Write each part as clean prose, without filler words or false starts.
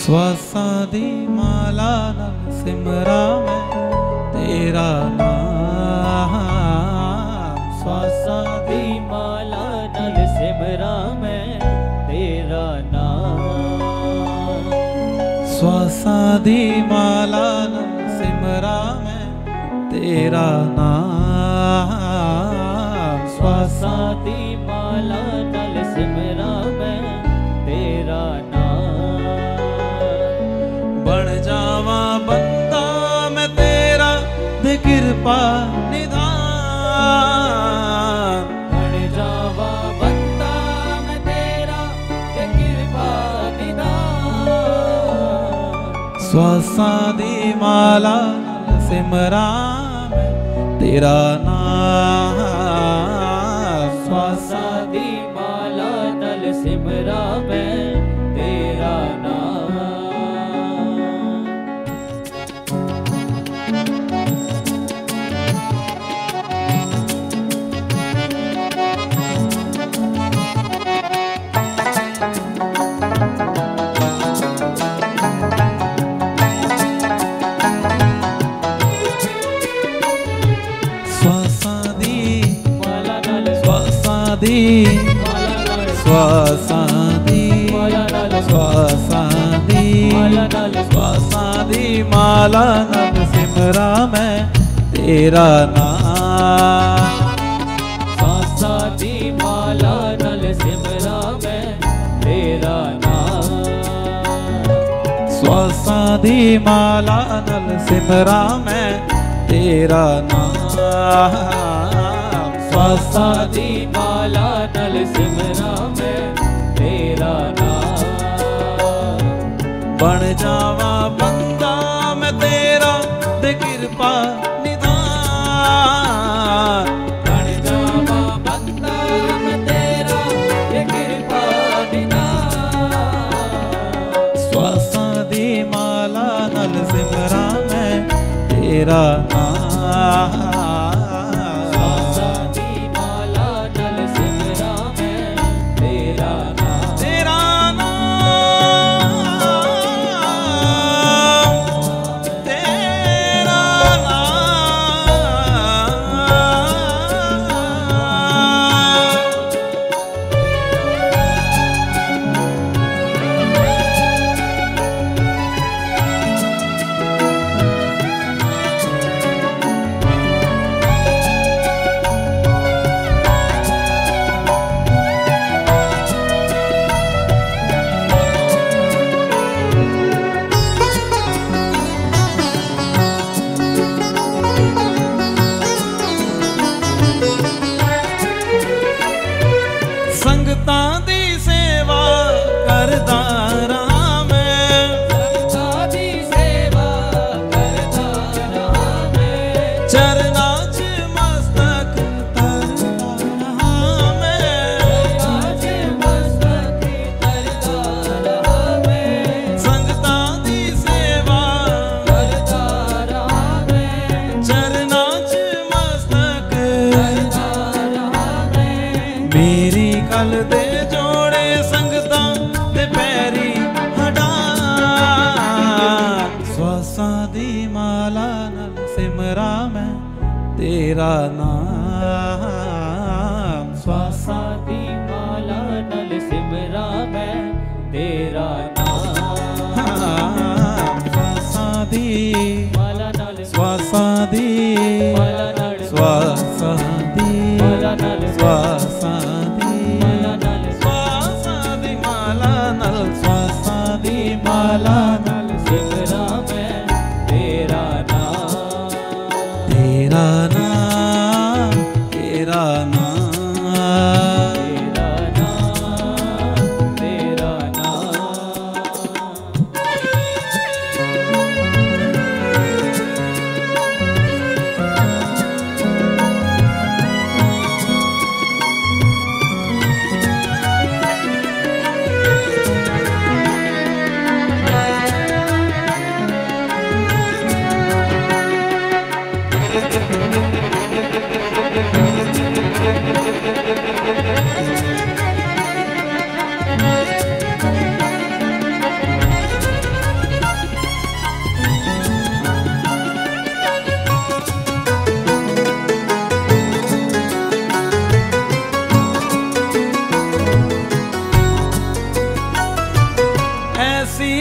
श्वासां दी माला नाल सिमरा मैं तेरा नाम। श्वासां दी माला नाल सिमरा मैं तेरा नाम। श्वासां दी माला नाल सिमरा मैं तेरा नाम। श्वासां दी माला नाल सिमरा मैं तेरा नाम। बन जावा बंदा मैं तेरा दे कृपा निधान। बन जावा बंदा मैं तेरा दे कृपा निधान। श्वासां दी माला नाल सिमरा मैं तेरा नाम। श्वासां दी माला नाल सिमरा मैं तेरा नाम। श्वासां दी माला नाल श्वासां दी माला नाल श्वासां दी माला नाल श्वासां दी माला नाल श्वासां दी माला नाल सिमरा मैं तेरा नाम। श्वासां दी माला नाल सिमरा मैं तेरा नाम। श्वासां दी माला नाल सिमरा मैं तेरा नाम। श्वासां दी माला नाल सिमरा मैं तेरा नाम। बन जावा बंदा मैं तेरा दे कृपा निधान। बन जावा बंदा मैं तेरा दे कृपा निधान। श्वासां दी माला नाल सिमरा मैं तेरा नाम। श्वासां दी माला नाल सिमरा मैं तेरा नाम। तेरा नाम तेरा संगतां दी सेवा करदा रहा मैं। संगतां दी सेवा करदा रहा मैं। चरनां च मस्तक तरदा रहा मैं। आज मस्तक करदा रहा मैं। संगतां दी सेवा करदा रहा मैं। चरनां च मस्तक करदा रहा मैं। मेरी कल दे जोड़े संगतां दे पैरी हटान। श्वासां दी माला नाल सिमरा मैं तेरा नाम। श्वासां दी माला नाल सिमरा मैं तेरा नाम। श्वासां दी माला नाल श्वासां दी माला नाल श्वासां दी माला नाल श्वासां दी माला नाल श्वासां दी माला नाल श्वासां दी माला नाल सिमरा मैं तेरा नाम। तेरा नाम तेरा नाम तेरा नाम तेरा नाम।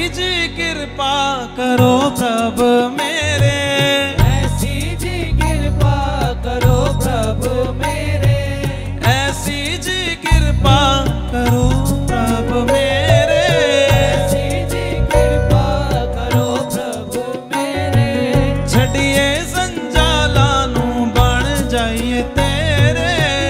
जी कृपा करो प्रभु मेरे, ऐसी जी कृपा करो प्रभु मेरे, ऐसी जी कृपा करो प्रभु मेरे, ऐसी जी कृपा करो प्रभु मेरे। छड़िए संजाला नू बन जाइए तेरे,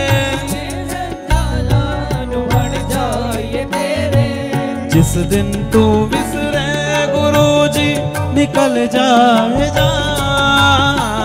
संजाला नू बन जाइए तेरे। जिस दिन तू विसरे गुरु जी निकल जाए जान,